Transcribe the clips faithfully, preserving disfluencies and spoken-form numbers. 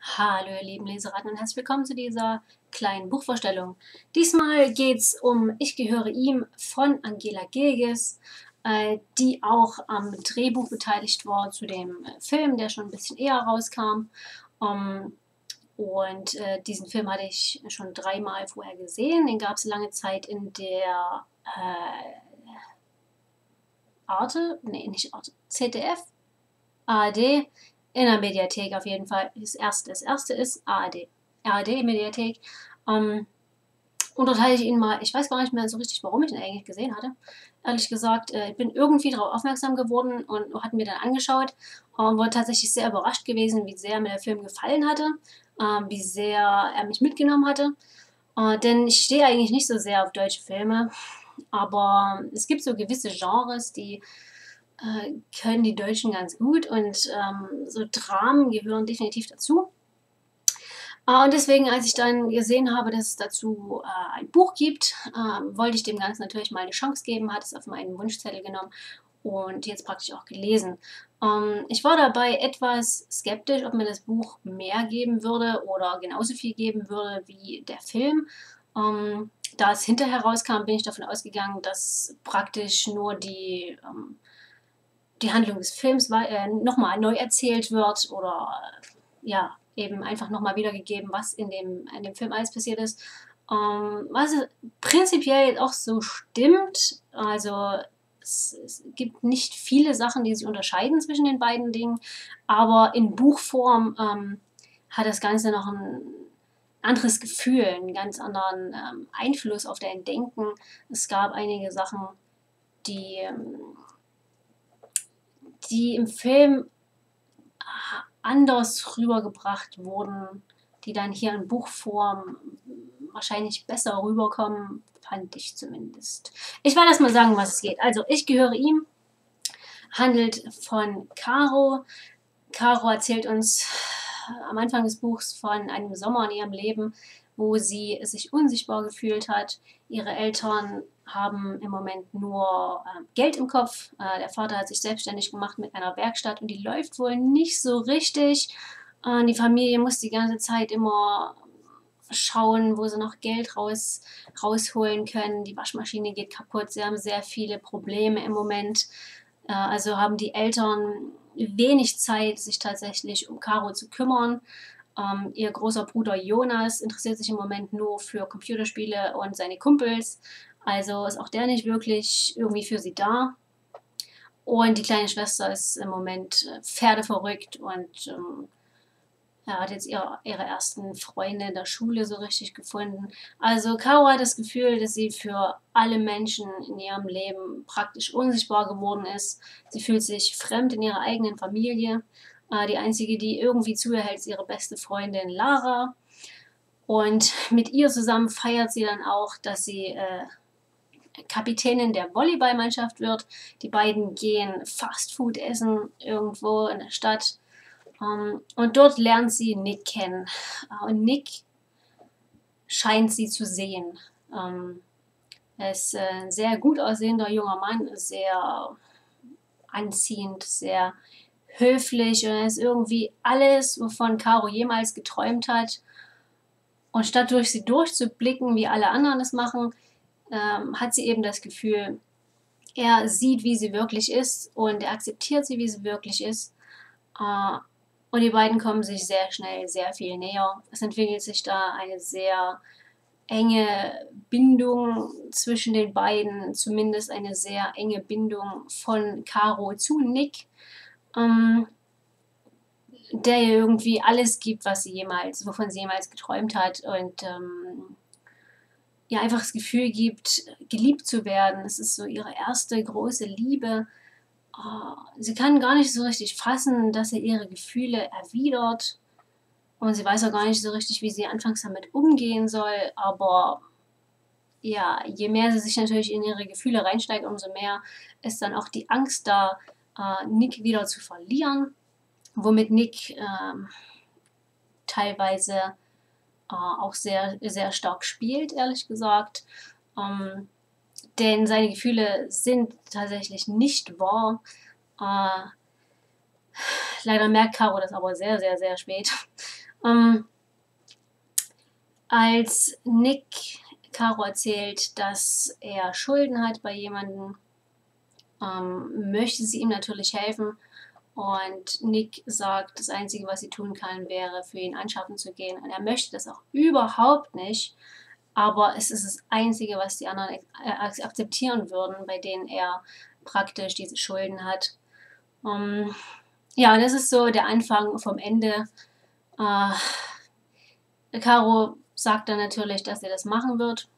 Hallo ihr lieben Leseratten und herzlich willkommen zu dieser kleinen Buchvorstellung. Diesmal geht es um Ich gehöre ihm von Angela Geges, äh, die auch am Drehbuch beteiligt war zu dem äh, Film, der schon ein bisschen eher rauskam. Um, und äh, diesen Film hatte ich schon dreimal vorher gesehen. Den gab es lange Zeit in der äh, Arte, nee, nicht Arte, Z D F, A R D, in der Mediathek auf jeden Fall. Das erste, das erste ist A R D. A R D-Mediathek. Ähm, und dort hatte ich ihn mal, ich weiß gar nicht mehr so richtig, warum ich ihn eigentlich gesehen hatte. Ehrlich gesagt, äh, ich bin irgendwie darauf aufmerksam geworden und hatte mir dann angeschaut und war tatsächlich sehr überrascht gewesen, wie sehr mir der Film gefallen hatte, äh, wie sehr er mich mitgenommen hatte. Äh, denn ich stehe eigentlich nicht so sehr auf deutsche Filme, aber es gibt so gewisse Genres, die äh, können die Deutschen ganz gut und ähm, so Dramen gehören definitiv dazu. Äh, und deswegen, als ich dann gesehen habe, dass es dazu äh, ein Buch gibt, äh, wollte ich dem Ganzen natürlich mal eine Chance geben, hatte es auf meinen Wunschzettel genommen und jetzt praktisch auch gelesen. Ähm, ich war dabei etwas skeptisch, ob mir das Buch mehr geben würde oder genauso viel geben würde wie der Film. Ähm, da es hinterher rauskam, bin ich davon ausgegangen, dass praktisch nur die ähm, die Handlung des Films äh, nochmal neu erzählt wird oder äh, ja, eben einfach nochmal wiedergegeben, was in dem, in dem Film alles passiert ist. Ähm, was prinzipiell auch so stimmt. Also es, es gibt nicht viele Sachen, die sich unterscheiden zwischen den beiden Dingen, aber in Buchform ähm, hat das Ganze noch ein anderes Gefühl, einen ganz anderen ähm, Einfluss auf dein Denken. Es gab einige Sachen, die ähm, die im Film anders rübergebracht wurden, die dann hier in Buchform wahrscheinlich besser rüberkommen, fand ich zumindest. Ich werde erst mal sagen, was es geht. Also, ich gehöre ihm, handelt von Caro. Caro erzählt uns am Anfang des Buchs von einem Sommer in ihrem Leben, wo sie sich unsichtbar gefühlt hat. Ihre Eltern haben im Moment nur äh, Geld im Kopf. Äh, der Vater hat sich selbstständig gemacht mit einer Werkstatt und die läuft wohl nicht so richtig. Äh, die Familie muss die ganze Zeit immer schauen, wo sie noch Geld raus, rausholen können. Die Waschmaschine geht kaputt. Sie haben sehr viele Probleme im Moment. Äh, also haben die Eltern wenig Zeit, sich tatsächlich um Caro zu kümmern. Ähm, ihr großer Bruder Jonas interessiert sich im Moment nur für Computerspiele und seine Kumpels. Also ist auch der nicht wirklich irgendwie für sie da. Und die kleine Schwester ist im Moment äh, pferdeverrückt und ähm, ja, hat jetzt ihre, ihre ersten Freunde in der Schule so richtig gefunden. Also Caro hat das Gefühl, dass sie für alle Menschen in ihrem Leben praktisch unsichtbar geworden ist. Sie fühlt sich fremd in ihrer eigenen Familie. Äh, die einzige, die irgendwie zu ihr hält, ist ihre beste Freundin Lara. Und mit ihr zusammen feiert sie dann auch, dass sie äh, Kapitänin der Volleyballmannschaft wird. Die beiden gehen Fastfood essen irgendwo in der Stadt. Um, und dort lernt sie Nick kennen. Und Nick scheint sie zu sehen. Um, er ist ein sehr gut aussehender junger Mann, sehr anziehend, sehr höflich und er ist irgendwie alles, wovon Caro jemals geträumt hat. Und statt durch sie durchzublicken, wie alle anderen es machen, ähm, hat sie eben das Gefühl, er sieht, wie sie wirklich ist und er akzeptiert sie, wie sie wirklich ist. Äh, und die beiden kommen sich sehr schnell sehr viel näher. Es entwickelt sich da eine sehr enge Bindung zwischen den beiden, zumindest eine sehr enge Bindung von Caro zu Nick, ähm, der ihr irgendwie alles gibt, was sie jemals, wovon sie jemals geträumt hat und ähm, ihr einfach das Gefühl gibt, geliebt zu werden. Es ist so ihre erste große Liebe. Oh, sie kann gar nicht so richtig fassen, dass er ihre Gefühle erwidert. Und sie weiß auch gar nicht so richtig, wie sie anfangs damit umgehen soll. Aber ja, je mehr sie sich natürlich in ihre Gefühle reinsteigt, umso mehr ist dann auch die Angst da, äh, Nick wieder zu verlieren. Womit Nick äh, teilweise äh, auch sehr, sehr stark spielt, ehrlich gesagt. Ähm, denn seine Gefühle sind tatsächlich nicht wahr. Äh, Leider merkt Caro das aber sehr, sehr, sehr spät. Ähm, als Nick Caro erzählt, dass er Schulden hat bei jemandem, ähm, möchte sie ihm natürlich helfen. Und Nick sagt, das Einzige, was sie tun kann, wäre, für ihn anschaffen zu gehen. Und er möchte das auch überhaupt nicht. Aber es ist das Einzige, was die anderen äh, akzeptieren würden, bei denen er praktisch diese Schulden hat. Um, ja, und das ist so der Anfang vom Ende. Äh, Caro sagt dann natürlich, dass er das machen wird.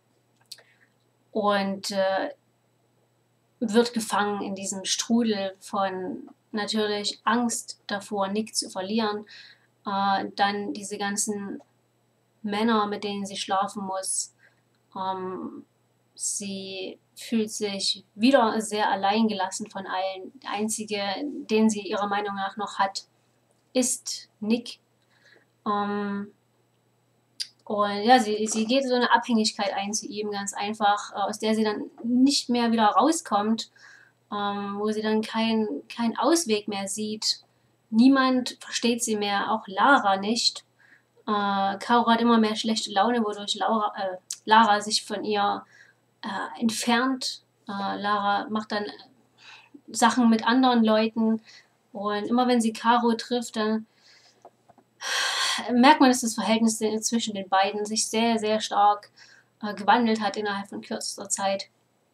Und äh, wird gefangen in diesem Strudel von natürlich Angst davor, Nick zu verlieren. Äh, dann diese ganzen Männer, mit denen sie schlafen muss. Ähm, sie fühlt sich wieder sehr alleingelassen von allen. Der einzige, den sie ihrer Meinung nach noch hat, ist Nick. Ähm, und ja, sie, sie geht so eine Abhängigkeit ein zu ihm, ganz einfach, aus der sie dann nicht mehr wieder rauskommt, ähm, wo sie dann keinen kein Ausweg mehr sieht. Niemand versteht sie mehr, auch Lara nicht. Äh, Caro hat immer mehr schlechte Laune, wodurch Laura, äh, Lara sich von ihr äh, entfernt. Äh, Lara macht dann Sachen mit anderen Leuten und immer wenn sie Caro trifft, dann merkt man, dass das Verhältnis zwischen den beiden sich sehr, sehr stark äh, gewandelt hat innerhalb von kürzester Zeit.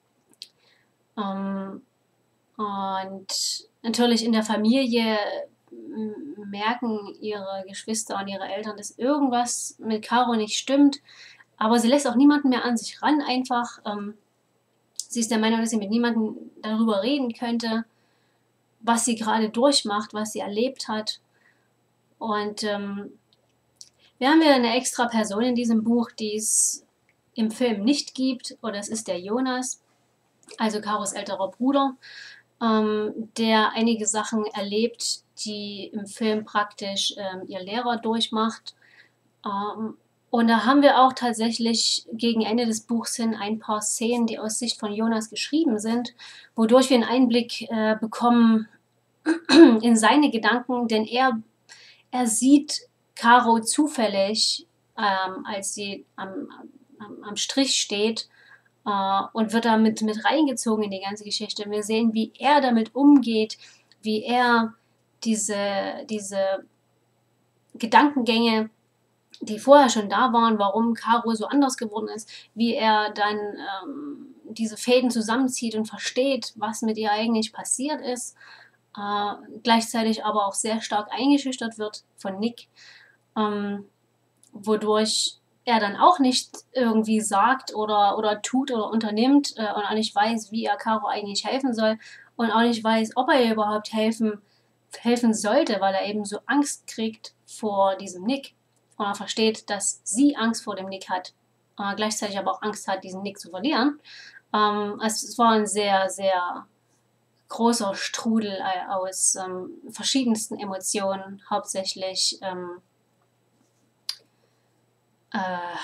Ähm, und natürlich in der Familie merken ihre Geschwister und ihre Eltern, dass irgendwas mit Caro nicht stimmt, aber sie lässt auch niemanden mehr an sich ran einfach. Ähm, sie ist der Meinung, dass sie mit niemandem darüber reden könnte, was sie gerade durchmacht, was sie erlebt hat. Und ähm, wir haben ja eine extra Person in diesem Buch, die es im Film nicht gibt, oder es ist der Jonas, also Caros älterer Bruder, ähm, der einige Sachen erlebt, die im Film praktisch ähm, ihr Lehrer durchmacht. Ähm, und da haben wir auch tatsächlich gegen Ende des Buchs hin ein paar Szenen, die aus Sicht von Jonas geschrieben sind, wodurch wir einen Einblick äh, bekommen in seine Gedanken, denn er, er sieht Caro zufällig, ähm, als sie am, am, am Strich steht, äh, und wird damit mit reingezogen in die ganze Geschichte. Wir sehen, wie er damit umgeht, wie er diese, diese Gedankengänge, die vorher schon da waren, warum Caro so anders geworden ist, wie er dann ähm, diese Fäden zusammenzieht und versteht, was mit ihr eigentlich passiert ist, äh, gleichzeitig aber auch sehr stark eingeschüchtert wird von Nick, ähm, wodurch er dann auch nicht irgendwie sagt oder, oder tut oder unternimmt äh, und auch nicht weiß, wie er Caro eigentlich helfen soll und auch nicht weiß, ob er ihr überhaupt helfen, helfen sollte, weil er eben so Angst kriegt vor diesem Nick. Und er versteht, dass sie Angst vor dem Nick hat, äh, gleichzeitig aber auch Angst hat, diesen Nick zu verlieren. Ähm, also es war ein sehr, sehr großer Strudel aus ähm, verschiedensten Emotionen, hauptsächlich ähm, äh,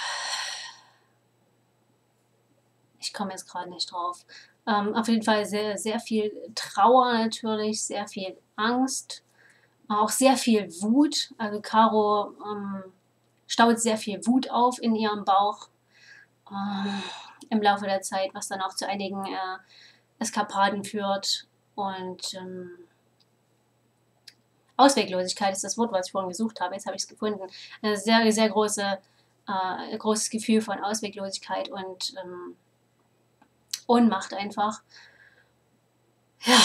ich komme jetzt gerade nicht drauf. Ähm, auf jeden Fall sehr, sehr viel Trauer natürlich, sehr viel Angst, auch sehr viel Wut. Also Caro ähm, staut sehr viel Wut auf in ihrem Bauch ähm, im Laufe der Zeit, was dann auch zu einigen äh, Eskapaden führt. Und ähm, Ausweglosigkeit ist das Wort, was ich vorhin gesucht habe. Jetzt habe ich es gefunden. Ein sehr, sehr große, äh, großes Gefühl von Ausweglosigkeit und ähm, Ohnmacht einfach. Ja,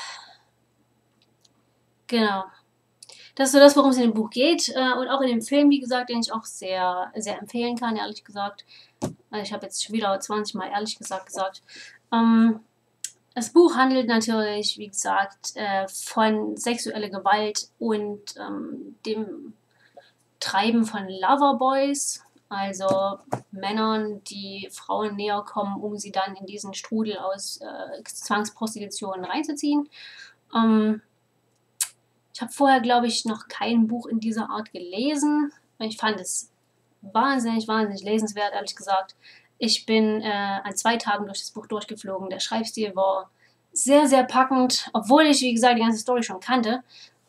genau. Das ist so das, worum es in dem Buch geht. Äh, und auch in dem Film, wie gesagt, den ich auch sehr, sehr empfehlen kann, ehrlich gesagt. Ich habe jetzt schon wieder zwanzig Mal ehrlich gesagt gesagt. Ähm, das Buch handelt natürlich, wie gesagt, äh, von sexueller Gewalt und ähm, dem Treiben von Loverboys, also Männern, die Frauen näher kommen, um sie dann in diesen Strudel aus äh, Zwangsprostitution reinzuziehen. Ähm, ich habe vorher, glaube ich, noch kein Buch in dieser Art gelesen. Ich fand es wahnsinnig, wahnsinnig lesenswert, ehrlich gesagt. Ich bin äh, an zwei Tagen durch das Buch durchgeflogen. Der Schreibstil war sehr, sehr packend, obwohl ich, wie gesagt, die ganze Story schon kannte.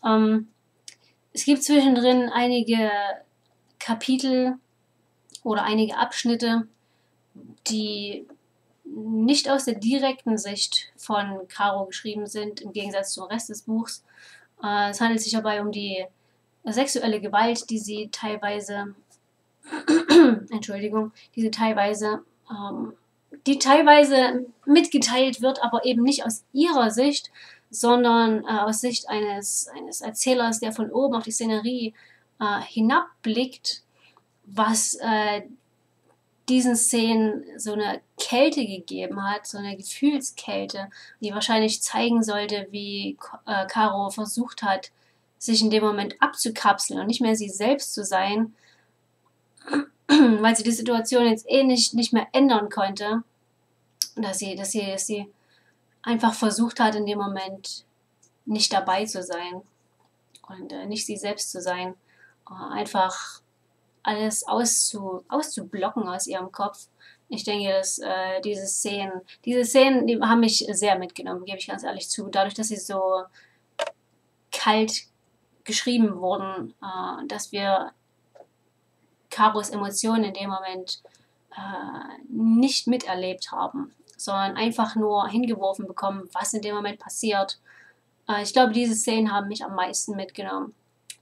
Ähm, es gibt zwischendrin einige Kapitel oder einige Abschnitte, die nicht aus der direkten Sicht von Caro geschrieben sind, im Gegensatz zum Rest des Buchs. Äh, es handelt sich dabei um die sexuelle Gewalt, die sie teilweise, Entschuldigung, die sie teilweise, ähm, die teilweise mitgeteilt wird, aber eben nicht aus ihrer Sicht, sondern äh, aus Sicht eines, eines Erzählers, der von oben auf die Szenerie äh, hinabblickt, was äh, diesen Szenen so eine Kälte gegeben hat, so eine Gefühlskälte, die wahrscheinlich zeigen sollte, wie äh, Caro versucht hat, sich in dem Moment abzukapseln und nicht mehr sie selbst zu sein, weil sie die Situation jetzt eh nicht, nicht mehr ändern konnte. Dass sie, dass, sie, dass sie einfach versucht hat, in dem Moment nicht dabei zu sein und äh, nicht sie selbst zu sein. Äh, einfach alles auszu, auszublocken aus ihrem Kopf. Ich denke, dass äh, diese Szenen, diese Szenen, die haben mich sehr mitgenommen, gebe ich ganz ehrlich zu. Dadurch, dass sie so kalt geschrieben wurden, äh, dass wir Caros Emotionen in dem Moment äh, nicht miterlebt haben, sondern einfach nur hingeworfen bekommen, was in dem Moment passiert. Äh, ich glaube, diese Szenen haben mich am meisten mitgenommen.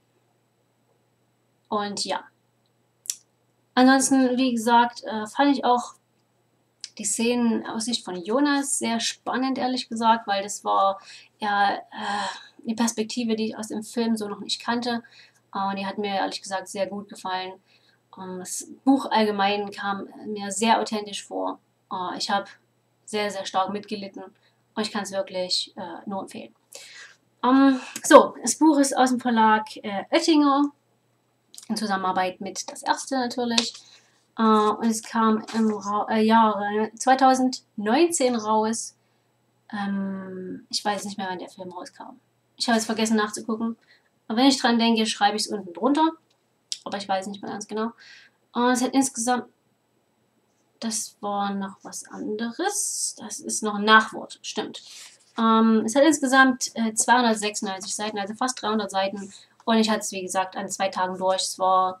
Und ja. Ansonsten, wie gesagt, äh, fand ich auch die Szenen aus Sicht von Jonas sehr spannend, ehrlich gesagt, weil das war ja äh, eine Perspektive, die ich aus dem Film so noch nicht kannte. Und die hat mir ehrlich gesagt sehr gut gefallen. Und das Buch allgemein kam mir sehr authentisch vor. Uh, ich habe sehr, sehr stark mitgelitten und ich kann es wirklich äh, nur empfehlen. Um, so, das Buch ist aus dem Verlag äh, Oettinger, in Zusammenarbeit mit Das Erste natürlich. Uh, und es kam im Ra äh, Jahre zweitausendneunzehn raus. Ähm, ich weiß nicht mehr, wann der Film rauskam. Ich habe es vergessen nachzugucken. Aber wenn ich dran denke, schreibe ich es unten drunter. Aber ich weiß nicht mehr ganz genau. Und es hat insgesamt, das war noch was anderes. Das ist noch ein Nachwort, stimmt. Ähm, es hat insgesamt äh, zweihundertsechsundneunzig Seiten, also fast dreihundert Seiten. Und ich hatte es, wie gesagt, an zwei Tagen durch. Es war,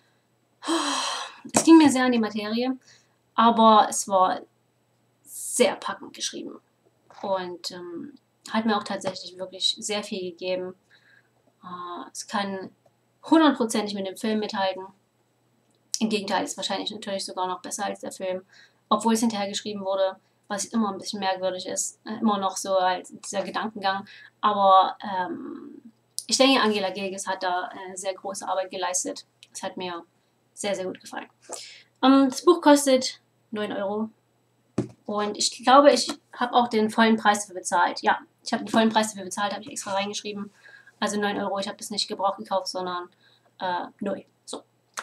es ging mir sehr an die Materie, aber es war sehr packend geschrieben. Und ähm, hat mir auch tatsächlich wirklich sehr viel gegeben. Äh, es kann hundertprozentig mit dem Film mithalten. Im Gegenteil, ist wahrscheinlich natürlich sogar noch besser als der Film, obwohl es hinterher geschrieben wurde, was immer ein bisschen merkwürdig ist, immer noch so als dieser Gedankengang. Aber ähm, ich denke, Angela Geges hat da eine sehr große Arbeit geleistet. Es hat mir sehr, sehr gut gefallen. Ähm, das Buch kostet neun Euro und ich glaube, ich habe auch den vollen Preis dafür bezahlt. Ja, ich habe den vollen Preis dafür bezahlt, habe ich extra reingeschrieben. Also neun Euro, ich habe das nicht gebraucht gekauft, sondern äh, neu. So.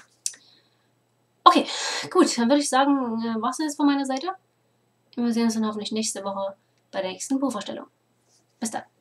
Okay, gut, dann würde ich sagen, äh, was ist von meiner Seite? Wir sehen uns dann hoffentlich nächste Woche bei der nächsten Buchvorstellung. Bis dann.